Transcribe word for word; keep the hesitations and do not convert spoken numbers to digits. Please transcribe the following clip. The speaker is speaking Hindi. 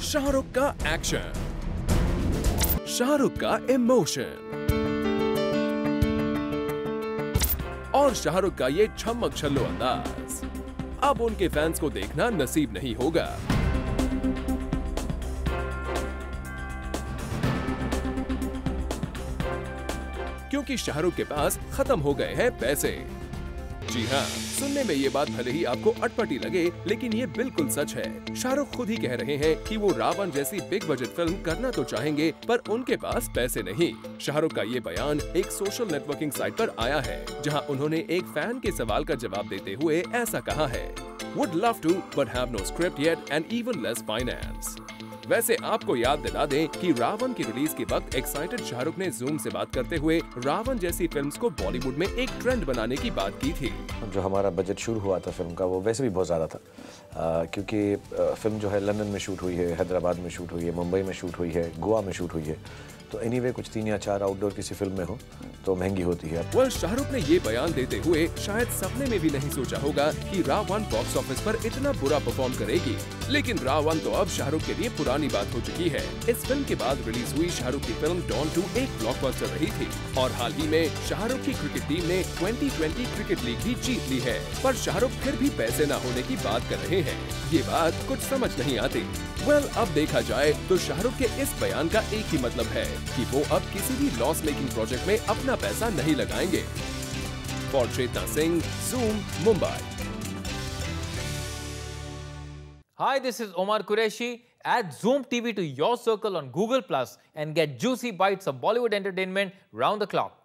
शाहरुख का एक्शन, शाहरुख का इमोशन और शाहरुख का ये छमक छल्लो अंदाज अब उनके फैंस को देखना नसीब नहीं होगा। क्योंकि शाहरुख के पास खत्म हो गए हैं पैसे। जी हाँ, सुनने में ये बात भले ही आपको अटपटी लगे, लेकिन ये बिल्कुल सच है। शाहरुख खुद ही कह रहे हैं कि वो रावण जैसी बिग बजट फिल्म करना तो चाहेंगे, पर उनके पास पैसे नहीं। शाहरुख का ये बयान एक सोशल नेटवर्किंग साइट पर आया है, जहां उन्होंने एक फैन के सवाल का जवाब देते हुए ऐसा कहा है, Would love to, but have no script yet and even less finance. वैसे आपको याद दिला दें कि रावण की रिलीज के वक्त एक्साइटेड शाहरुख ने जूम से बात करते हुए रावण जैसी फिल्म्स को बॉलीवुड में एक ट्रेंड बनाने की बात की थी। जो हमारा बजट शुरू हुआ था फिल्म का, वो वैसे भी बहुत ज़्यादा था, आ, क्योंकि आ, फिल्म जो है लंदन में शूट हुई है, हैदराबाद में शूट हुई है, मुंबई में शूट हुई है, गोवा में शूट हुई है। तो एनीवे कुछ तीन या चार आउटडोर किसी फिल्म में हो तो महंगी होती है। वह शाहरुख ने ये बयान देते हुए शायद सपने में भी नहीं सोचा होगा कि रावण बॉक्स ऑफिस पर इतना बुरा परफॉर्म करेगी, लेकिन रावण तो अब शाहरुख के लिए पुरानी बात हो चुकी है। इस फिल्म के बाद रिलीज हुई शाहरुख की फिल्म डॉन टू एक ब्लॉकबस्टर रही थी और हाल ही में शाहरुख की क्रिकेट टीम ने ट्वेंटी ट्वेंटी क्रिकेट लीग भी जीत ली है, पर शाहरुख फिर भी पैसे न होने की बात कर रहे हैं। ये बात कुछ समझ नहीं आती। वेल well, अब देखा जाए तो शाहरुख के इस बयान का एक ही मतलब है कि वो अब किसी भी लॉस मेकिंग प्रोजेक्ट में अपना पैसा नहीं लगाएंगे। For Chetna Singh, Zoom, Mumbai. Hi, this is Omar Qureshi. Add Zoom T V to your circle on Google Plus and get juicy bites of Bollywood entertainment round the clock.